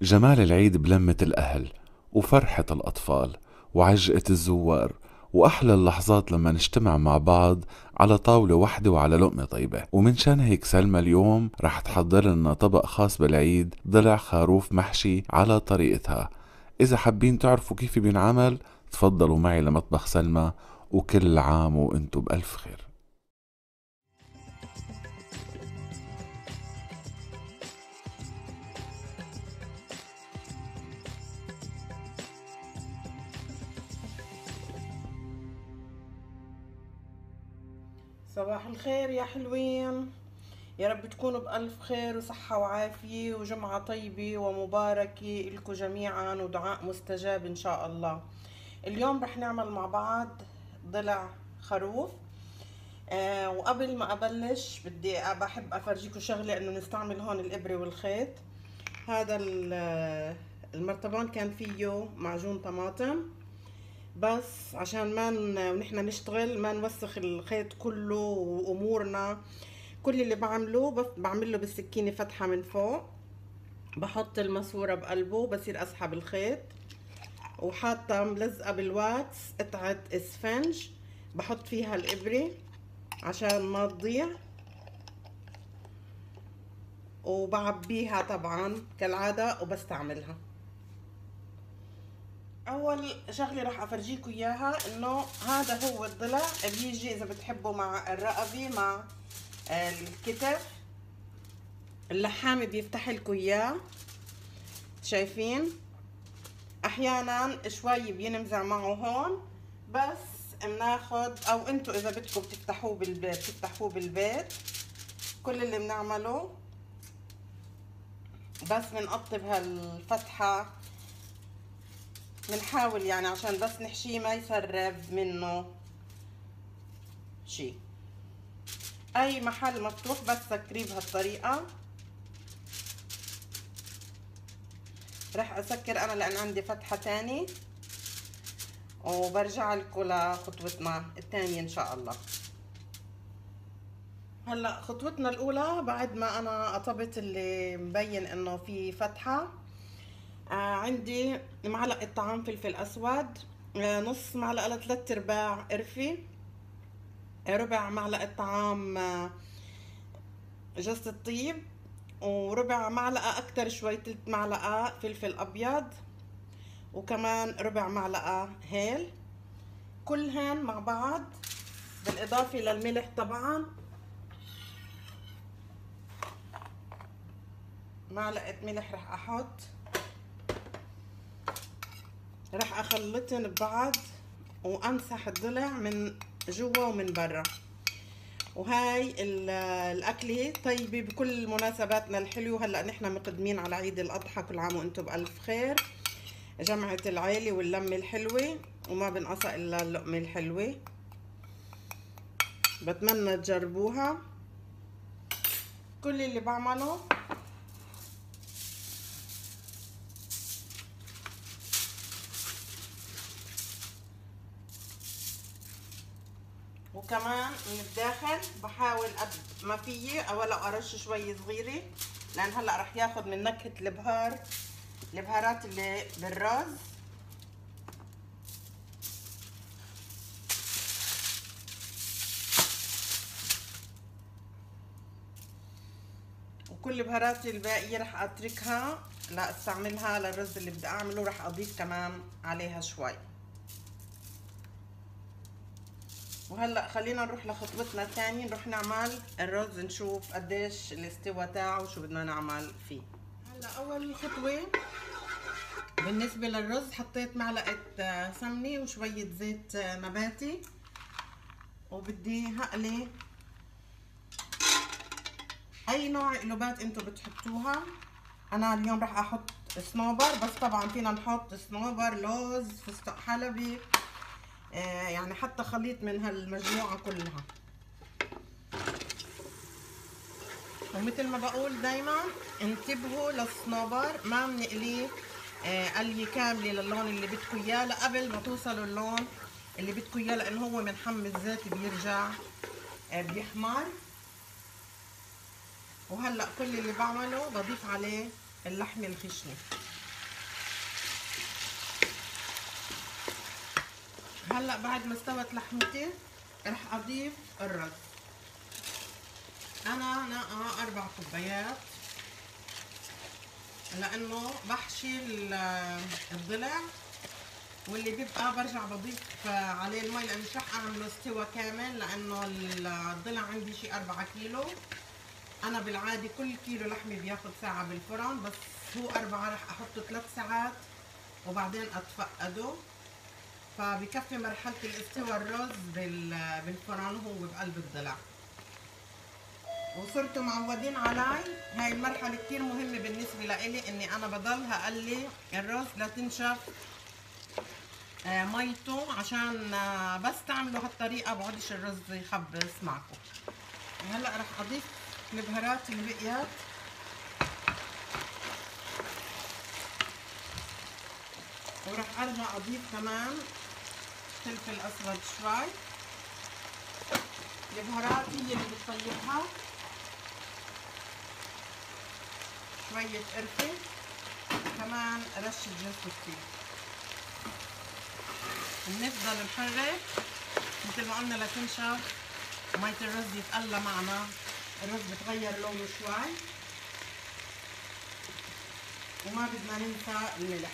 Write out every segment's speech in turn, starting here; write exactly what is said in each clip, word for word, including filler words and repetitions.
جمال العيد بلمة الأهل وفرحة الأطفال وعجقة الزوار، وأحلى اللحظات لما نجتمع مع بعض على طاولة واحدة وعلى لقمة طيبة. ومنشان هيك سلمى اليوم رح تحضر لنا طبق خاص بالعيد، ضلع خروف محشي على طريقتها. إذا حابين تعرفوا كيف بينعمل تفضلوا معي لمطبخ سلمى، وكل عام وانتم بألف خير. صباح الخير يا حلوين. يا رب تكونوا بألف خير وصحة وعافية وجمعة طيبة ومباركة إلكم جميعا ودعاء مستجاب إن شاء الله. اليوم رح نعمل مع بعض ضلع خروف. آه وقبل ما أبلش بدي بحب أفرجيكم شغلة، إنه نستعمل هون الإبرة والخيط. هذا المرطبان كان فيه معجون طماطم، بس عشان ما ونحن نشتغل ما نوسخ الخيط كله وامورنا. كل اللي بعمله بس بعمله بالسكينه فتحه من فوق، بحط الماسوره بقلبه، بصير اسحب الخيط، وحاطه ملزقه بالواكس قطعه اسفنج بحط فيها الابره عشان ما تضيع، وبعبيها طبعا كالعاده وبستعملها. اول شغله راح افرجيكم اياها انه هذا هو الضلع، بيجي اذا بتحبوا مع الرقبه مع الكتف. اللحامه بيفتح لكم اياه، شايفين؟ احيانا شوي بينمزع معه هون، بس بناخد، او انتوا اذا بدكم بتفتحوه بالبيت بتفتحوه بالبيت. كل اللي بنعمله بس بنقطب هالفتحه، بنحاول يعني عشان بس نحشيه ما يسرب منه شي. اي محل مفتوح بس سكريه بهالطريقه. رح اسكر انا لان عندي فتحه تاني، وبرجع لكم لخطوتنا الثانيه ان شاء الله. هلا خطوتنا الاولى بعد ما انا قطبت اللي مبين انه في فتحه. آه عندي معلقه طعام فلفل اسود، آه نص معلقه لثلاث ارباع قرفه، ربع معلقه طعام آه جوز الطيب، وربع معلقه اكتر شوي تلت معلقه فلفل ابيض، وكمان ربع معلقه هيل. كلهن مع بعض بالاضافه للملح طبعا، معلقه ملح رح احط. رح اخلطن ببعض وامسح الضلع من جوا ومن برا. وهاي الاكله طيبه بكل مناسباتنا الحلوه. هلا نحن مقدمين على عيد الاضحى، كل عام وانتم بالف خير، جمعه العيله واللمه الحلوه، وما بنقصى الا اللقمه الحلوه. بتمنى تجربوها. كل اللي بعمله وكمان من الداخل بحاول قد ما فيي اولا ارش شوي صغيره، لان هلا رح ياخد من نكهه البهار البهارات اللي بالرز. وكل البهارات الباقيه رح اتركها لا استعملها للرز اللي بدي اعمله. رح اضيف كمان عليها شوي. وهلا خلينا نروح لخطوتنا الثانيه، نروح نعمل الرز نشوف قديش الاستوى تاعه وشو بدنا نعمل فيه. هلا اول خطوه بالنسبه للرز حطيت معلقه سمنه وشويه زيت نباتي، وبدي هقلي اي نوع قلوبات انتم بتحطوها. انا اليوم راح احط صنوبر، بس طبعا فينا نحط صنوبر، لوز، فستق حلبي، آه يعني حتى خليط من هالمجموعه كلها. ومثل ما بقول دايما انتبهوا للصنوبر، ما بنقليه آه قليه كامله للون اللي بدكم اياه لقبل ما توصلوا اللون اللي بدكم اياه، لانه هو من حم الزيت بيرجع آه بيحمر. وهلا كل اللي بعمله بضيف عليه اللحمه الخشنه. هلا بعد ما استوت لحمتي رح اضيف الرز. انا ناقعه اربع كوبايات لانه بحشي الضلع، واللي بيبقى برجع بضيف عليه المي لانه مش رح اعمله استوى كامل لانه الضلع عندي شي أربعة كيلو. انا بالعادي كل كيلو لحمه بياخد ساعه بالفرن، بس هو أربعة رح احطه ثلاث ساعات وبعدين اتفقده، فبكفي مرحله الاستوى الرز بالفرن هو بقلب الضلع. وصرتوا معودين علي، هاي المرحله كتير مهمه بالنسبه لإلي، اني انا بضل هقلي الرز لتنشف آه ميته، عشان آه بس تعملوا هالطريقه بقعدش الرز يخبص معكم. هلا رح اضيف البهارات اللي بقيت. ورح ارجع اضيف كمان فلفل اسود شوي. البهارات هي اللي بتطيبها. شوية قرفة، كمان رشة جوز الطيب. بنفضل نحرك مثل ما قلنا لتنشف مية الرز يتقلى معنا. الرز بتغير لونه شوي، وما بدنا ننسى الملح.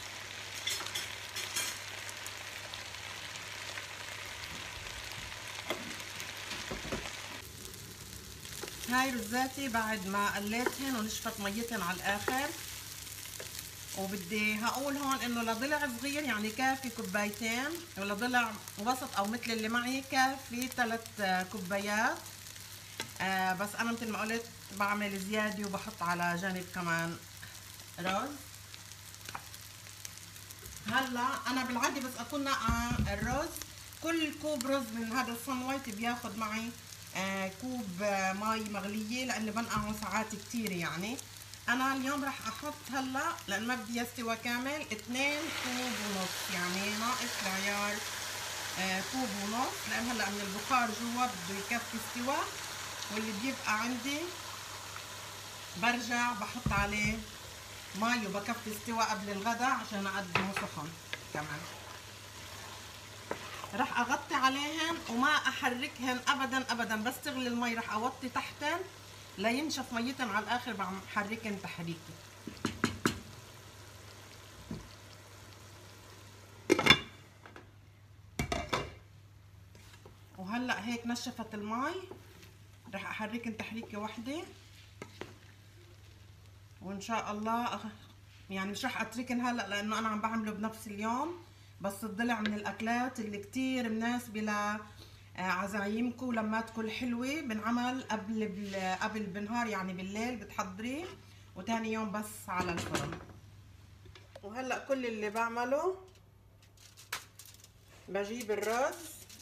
هاي رزاتي بعد ما قليتهن ونشفت ميتهن على الاخر، وبدي هقول هون انه لضلع صغير يعني كافي كوبايتين، ولضلع وسط او مثل اللي معي كافي ثلاث كوبايات. آه بس انا مثل ما قلت بعمل زياده وبحط على جانب كمان رز. هلا انا بالعاده بس اكون ناقعه الرز، كل كوب رز من هذا الصن وايت بياخد معي آه كوب آه مي مغليه، لاني بنقعه ساعات كتير. يعني انا اليوم راح احط هلا لان ما بدي يستوى كامل اثنين كوب ونص، يعني ناقص العيار آه كوب ونص، لان هلا من البخار جوا بده يكفي استوى. واللي بيبقى عندي برجع بحط عليه مي وبكفي استوى قبل الغداء عشان اقدمه سخن كمان. راح اغطي عليهن وما احركهن ابدا ابدا، بس تغلي المي راح اوطي تحتن لينشف ميتن على الاخر، بحركن تحريكي. وهلا هيك نشفت المي، راح احركن تحريكه وحده، وان شاء الله يعني مش راح اتركن هلا لانه انا عم بعمله بنفس اليوم. بس الضلع من الاكلات اللي كتير مناسبه لعزايمكم ولماتكم الحلوه، بنعمل قبل قبل بنهار يعني بالليل بتحضريه، وتاني يوم بس على الفرن. وهلا كل اللي بعمله بجيب الرز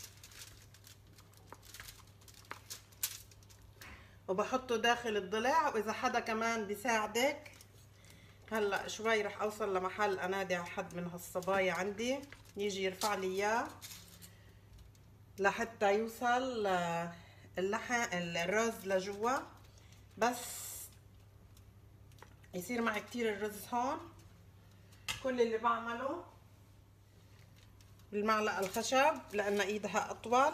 وبحطه داخل الضلع، واذا حدا كمان بيساعدك. هلا شوي رح اوصل لمحل انادي على حد من هالصبايا عندي يجي يرفع لي اياه لحتى يوصل اللحم الرز لجوا، بس يصير معي كتير الرز هون. كل اللي بعمله بالمعلقه الخشب لان ايدها اطول،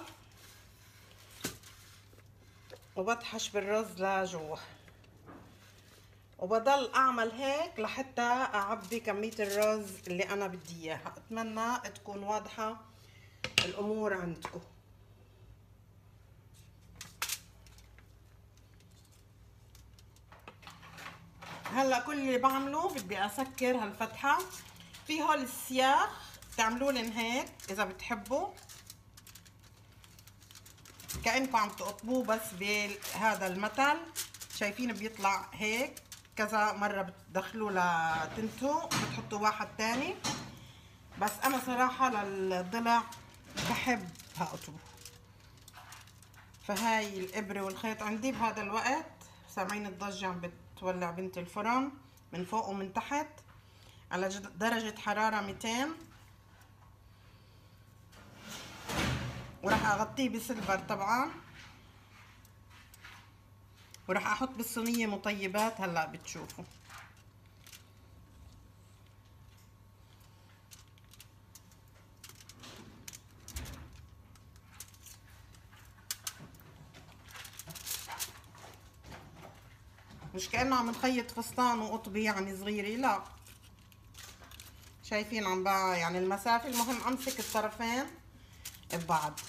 وبطحش بالرز لجوا، وبضل اعمل هيك لحتى اعبي كمية الرز اللي انا بدي اياها. اتمنى تكون واضحة الامور عندكم. هلا كل اللي بعمله بدي اسكر هالفتحة. في هول السياخ تعملولن هيك اذا بتحبوا، كأنكم عم تقطبوه بس بهذا المثل. شايفين بيطلع هيك كذا مرة، بتدخلوه لتنتو بتحطوا واحد تاني. بس انا صراحة للضلع بحب هقطبه، فهاي الابرة والخيط عندي بهذا الوقت. سامعين الضجة عم بتولع بنت الفرن من فوق ومن تحت على درجة حرارة مئتين، وراح اغطيه بسيلفر طبعا، وراح احط بالصينية مطيبات هلا بتشوفوا. مش كأنه عم نخيط فستان وقطبة يعني صغيرة، لا. شايفين عم بقى يعني المسافة، المهم امسك الطرفين ببعض.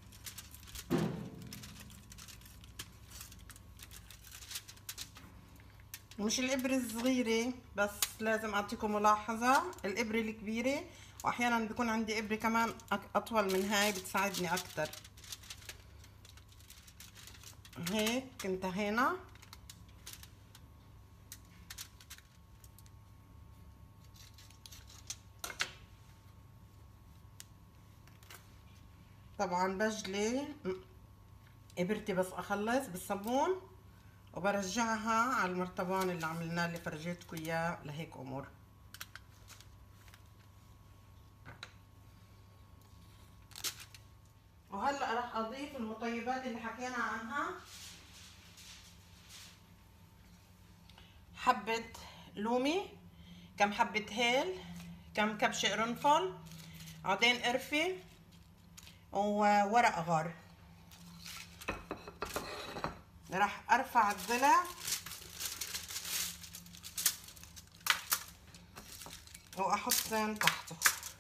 مش الابرة الصغيرة بس، لازم اعطيكم ملاحظة، الابرة الكبيرة، واحيانا بيكون عندي ابرة كمان اطول من هاي بتساعدني اكتر. هيك انتهينا. طبعا بجلي ابرتي بس اخلص بالصابون وبرجعها على المرطبان اللي عملناه اللي فرجيتكم اياه لهيك امور. وهلا راح اضيف المطيبات اللي حكينا عنها. حبة لومي، كم حبة هيل، كم كبشة قرنفل، عودين قرفة، وورق غار. راح ارفع الضلع واحطهم تحته.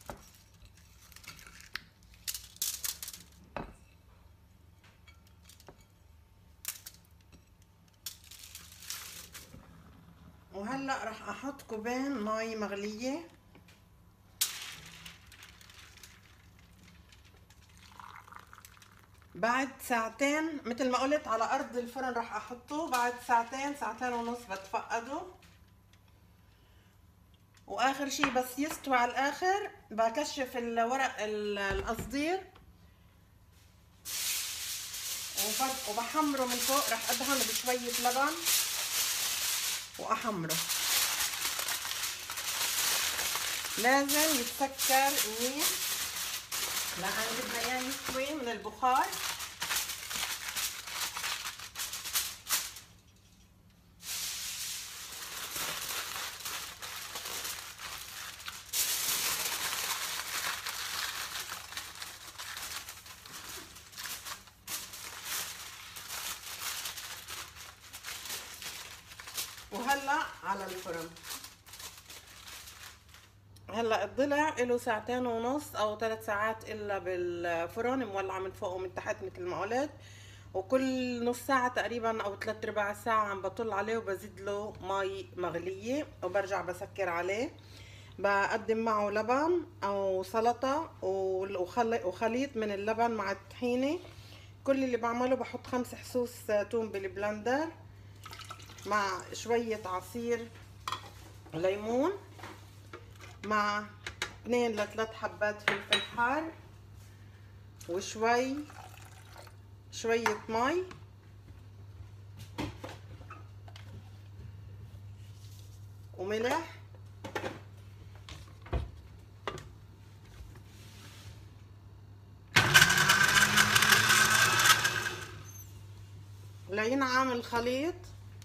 وهلا راح احط كوبين مي مغلية. بعد ساعتين مثل ما قلت على ارض الفرن راح احطه، بعد ساعتين ساعتين ونص بتفقده. واخر شي بس يستوي على الاخر بكشف الورق القصدير وبحمره من فوق. راح ادهنه بشوية لبن واحمره. لازم يتسكر منيح لان بدنا اياه يستوي من البخار. وهلا على الفرن. هلا الضلع له ساعتين ونص او ثلاث ساعات الا بالفرن، مولعه من فوق ومن تحت مثل ما قلت، وكل نص ساعه تقريبا او ثلاث ارباع ساعه عم بطل عليه وبزيد له مي مغليه وبرجع بسكر عليه. بقدم معه لبن او سلطه وخليط من اللبن مع الطحينه. كل اللي بعمله بحط خمس حصوص توم بالبلندر مع شويه عصير ليمون مع اثنين لثلاث حبات فلفل حار وشوي شوية مي وملح لينعم الخليط.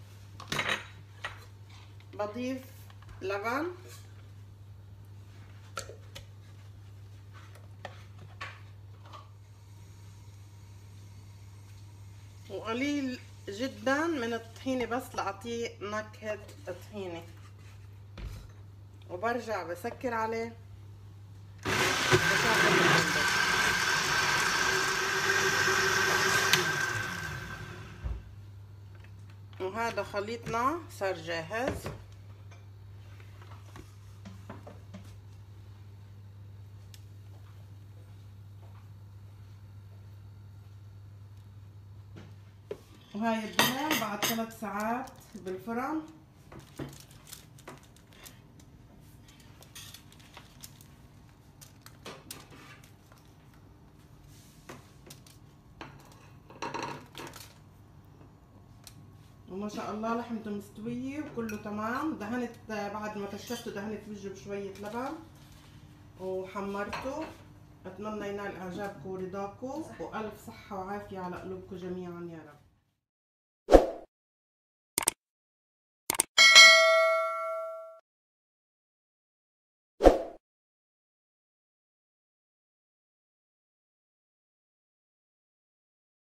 بضيف لبن وقليل جدا من الطحينة بس لأعطيه نكهة الطحينة، وبرجع بسكر عليه وهذا خليطنا صار جاهز. وهاي الضلع بعد ثلاث ساعات بالفرن. وما شاء الله لحمته مستوية وكله تمام. دهنت بعد ما كشفته دهنت وجهه بشوية لبن وحمرته. اتمنى ينال اعجابكم ورضاكم، والف صحة وعافية على قلوبكم جميعا يا رب.